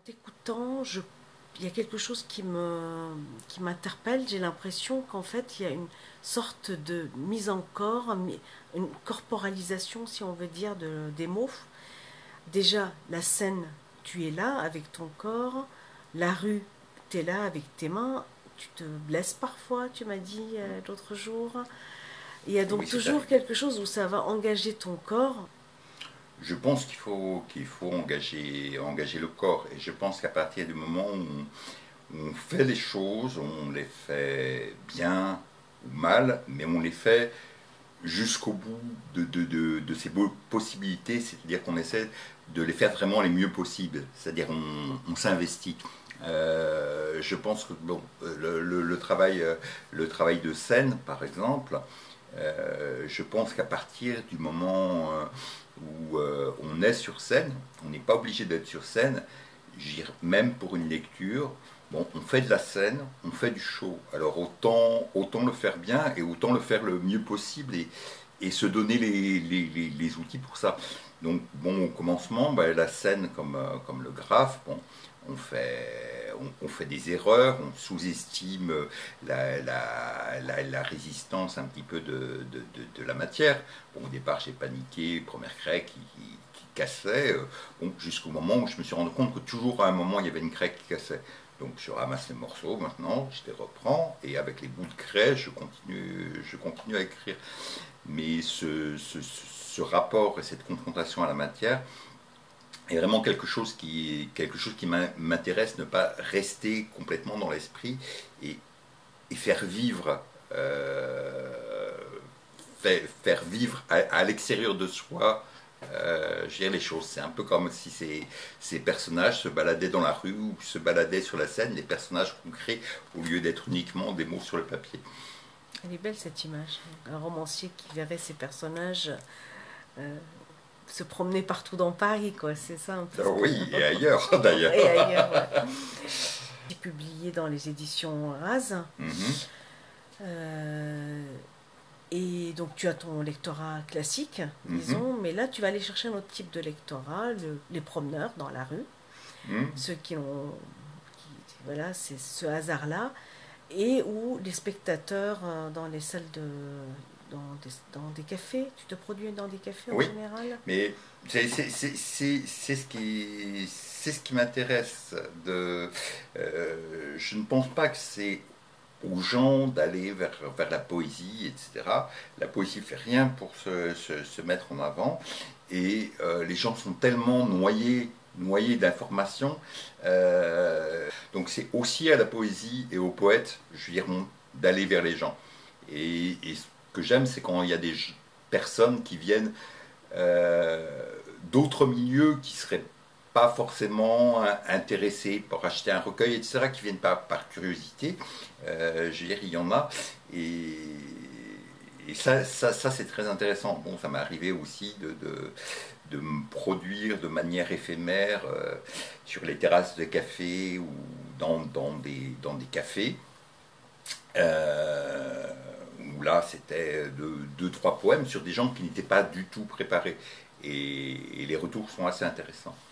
T'écoutant, il y a quelque chose qui m'interpelle. J'ai l'impression qu'en fait, il y a une sorte de mise en corps, une corporalisation, si on veut dire, des mots. Déjà, la scène, tu es là avec ton corps. La rue, tu es là avec tes mains. Tu te blesses parfois, tu m'as dit l'autre jour. Il y a donc Oui, c'est toujours arrivé. quelque chose où ça va engager ton corps. Je pense qu'il faut engager le corps. Et je pense qu'à partir du moment où on fait les choses, on les fait bien ou mal, mais on les fait jusqu'au bout de ces possibilités, c'est-à-dire qu'on essaie de les faire vraiment les mieux possibles, c'est-à-dire on s'investit. Je pense que bon, le travail de scène, par exemple, je pense qu'à partir du moment où on est sur scène, on n'est pas obligé d'être sur scène, même pour une lecture, bon, on fait de la scène, on fait du show. Alors autant le faire bien et autant le faire le mieux possible et se donner les outils pour ça. Donc bon, au commencement, bah, la scène comme le graphe, bon, on fait des erreurs, on sous-estime la résistance un petit peu de la matière. Bon, au départ, j'ai paniqué, première craie qui cassait, bon, jusqu'au moment où je me suis rendu compte que toujours à un moment, il y avait une craie qui cassait. Donc je ramasse les morceaux maintenant, je les reprends et avec les bouts de craie, je continue à écrire. Mais ce rapport et cette confrontation à la matière est vraiment quelque chose qui m'intéresse, ne pas rester complètement dans l'esprit et, et faire vivre, faire vivre à l'extérieur de soi les choses. C'est un peu comme si ces personnages se baladaient dans la rue ou se baladaient sur la scène, les personnages concrets, au lieu d'être uniquement des mots sur le papier. Elle est belle cette image. Un romancier qui verrait ses personnages euh, se promener partout dans Paris, quoi. C'est ça un peu ce Alors que... oui, et ailleurs Et d'ailleurs. ailleurs, ouais. J'ai publié dans les éditions Raz. Mhm, Euh, et donc tu as ton lectorat classique, mhm, disons, mais là tu vas aller chercher un autre type de lectorat, les promeneurs dans la rue, mhm. ceux voilà, c'est ce hasard-là, et ou les spectateurs dans les salles dans des cafés. Tu te produis dans des cafés en Oui, général? mais c'est ce qui m'intéresse. Je ne pense pas que c'est aux gens d'aller vers la poésie, etc. La poésie ne fait rien pour se mettre en avant. Et les gens sont tellement noyés d'informations. Donc c'est aussi à la poésie et aux poètes, je veux dire, d'aller vers les gens. Et ce que j'aime, c'est quand il y a des personnes qui viennent euh, d'autres milieux qui seraient pas forcément intéressés pour acheter un recueil, etc., qui viennent par curiosité. Je veux dire, il y en a. Et, et ça c'est très intéressant. Bon, ça m'est arrivé aussi de me produire de manière éphémère sur les terrasses de café ou dans des cafés. Euh, où là c'était deux, trois poèmes sur des gens qui n'étaient pas du tout préparés. Et les retours sont assez intéressants.